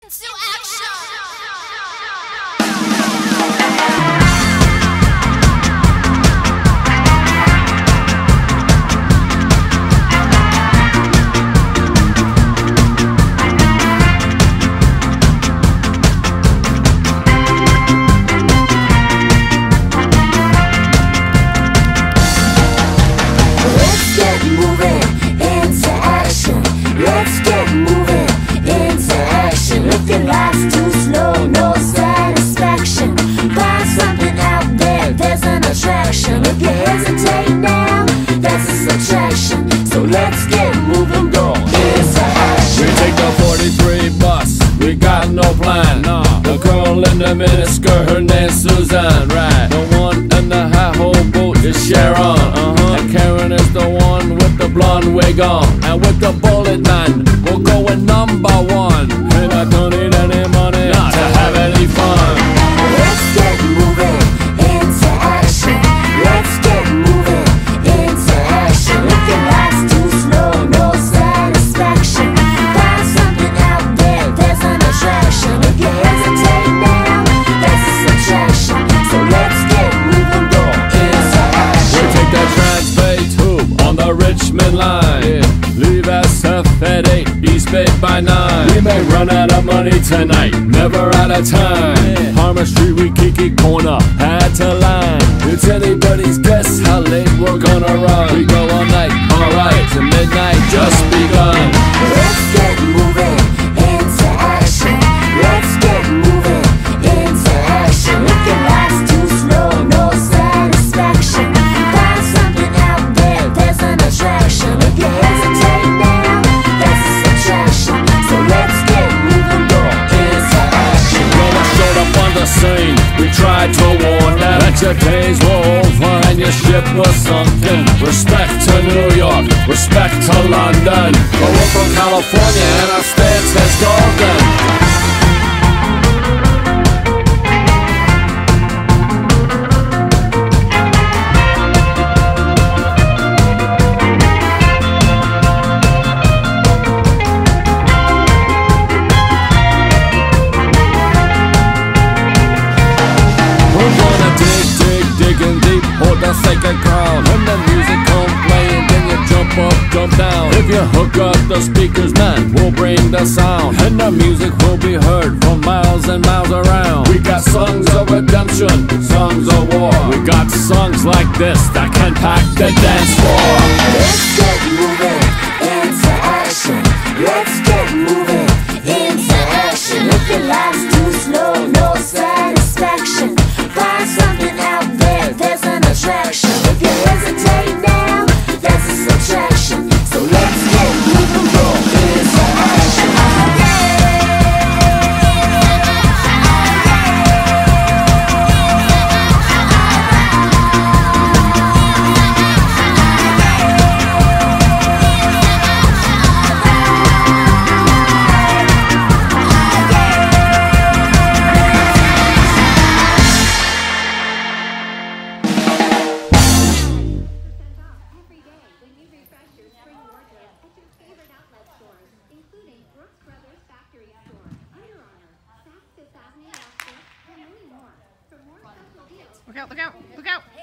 Into action! Let's get moving into action. Let's get moving into action. If your life's too slow, no satisfaction. Find something out there, there's an attraction. If you hesitate now, that's a subtraction. So let's get moving, go into action. We take the 43 bus, we got no plan. Nah. The girl in the miniskirt, her name's Suzanne, right? The one in the high hole boat is Sharon, and Karen is the one with the blonde wig on. And with the bullet man, we're going #1. And I don't need any money to have any fun. Let's get moving into action. Let's get moving into action. If your life's too slow, no satisfaction. Find something out there, there's an attraction. If you hesitate now, that's a subtraction. So let's get moving, go into action. We take that Transbay tube on the Richmond line. Leave SF at 8, East Bay by 9. We may run out of money tonight, never out of time. Harmon Street, we kiki corner, had to line. It's anybody's guess how late we're gonna run. We go all night, alright, to midnight just begun. Let's get moving into action. Let's get moving into action. If your life's too slow, no satisfaction. Find something out there, there's an attraction. If you hesitate now, that's a subtraction. So let's get moving, go into action. When I showed up on the scene, we tried to warn them that your days were over and your ship was sunken. Respect to New York, respect to London, but we're from California and our stance is golden. We're gonna digging deep, hold the sacred ground. When the music come playing, then you jump up, jump down. If you hook up the speakers, man, we'll bring the sound. And the music will be heard from miles and miles around. We got songs of redemption, songs of war. We got songs like this that can pack the dance floor. Let's get moving into action. Let's get moving into action. If your life's too slow, no satisfaction. Find something out there, there's an attraction. If you hesitate now, that's a subtraction. So let's get moving, go into action. Every day when you refresh your spring wardrobe at your favorite outlet stores, including Brooks Brothers Factory Store, Under Armour, Saks Fifth Avenue Outlet, and many more. For more special deals, Look out, look out, look out!